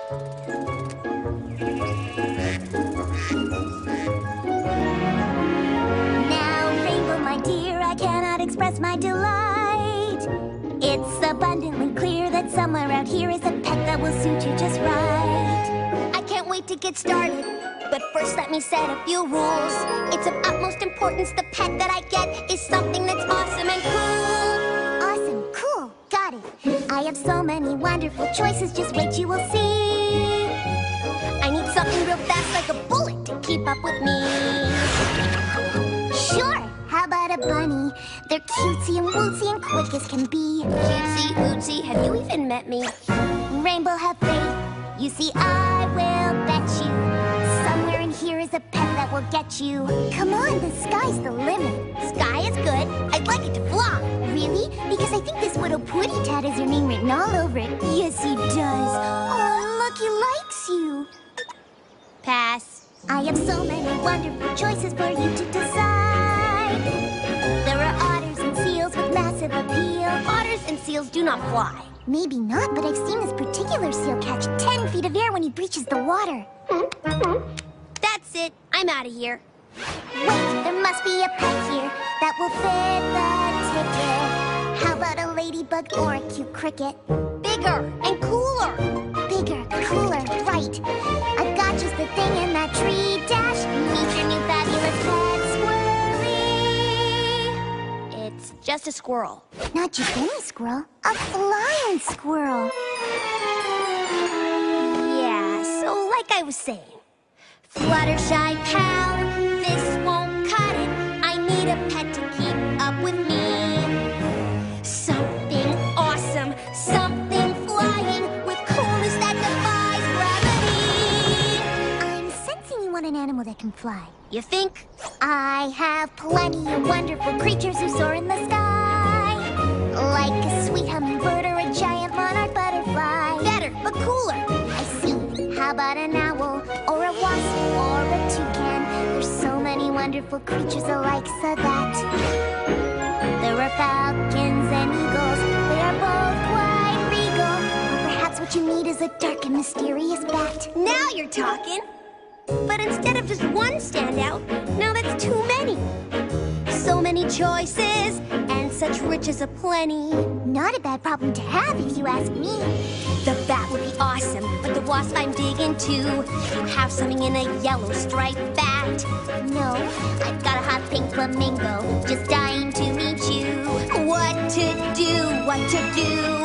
Now, Rainbow, my dear, I cannot express my delight. It's abundantly clear that somewhere out here is a pet that will suit you just right. I can't wait to get started, but first let me set a few rules. It's of utmost importance the pet that I get is something that's awesome and cool. Awesome, cool, got it. I have so many wonderful choices, just wait, you will see. I need something real fast like a bullet to keep up with me. Sure, how about a bunny? They're cutesy and wootsey and quick as can be. Cutesy, wootsey, have you even met me? Rainbow, have faith. You see, I will bet you somewhere in here is a pet that will get you. Come on, the sky's the limit. Sky is good. I'd like it to fly. Really? Because I think this little putty tat has your name written all over it. Yes, he does. Oh, look, he likes you. Pass. I have so many wonderful choices for you to decide. There are otters and seals with massive appeal. Otters and seals do not fly. Maybe not, but I've seen this particular seal catch 10 feet of air when he breaches the water. That's it. I'm out of here. Wait, there must be a pet here that will fit the ticket. How about a ladybug or a cute cricket? Bigger and cooler. Bigger, cooler, right. I've got just the thing in that tree dash. Meet your new fabulous pet squirrely. It's just a squirrel. Not just any squirrel, a flying squirrel. Yeah, so like I was saying, Fluttershy pal, this won't cut it. I need a pet to keep up with me. Something awesome, something flying with coolness that defies gravity. I'm sensing you want an animal that can fly. You think? I have plenty of wonderful creatures who soar in the sky, like a sweet hummingbird or a giant monarch butterfly. Better, but cooler. I see. How about an owl or a wasp or a toucan? There's so many wonderful creatures alike, so that there are falcons and eagles. They are both quite regal. Or perhaps what you need is a dark and mysterious bat. Now you're talking. But instead of just one standout, now that's too many. So many choices and such riches aplenty. Not a bad problem to have if you ask me. The bat would be awesome, but the wasp I'm digging too. You have something in a yellow striped bat? No, I've got a hot pink flamingo, just dying to meet you. What to do, what to do?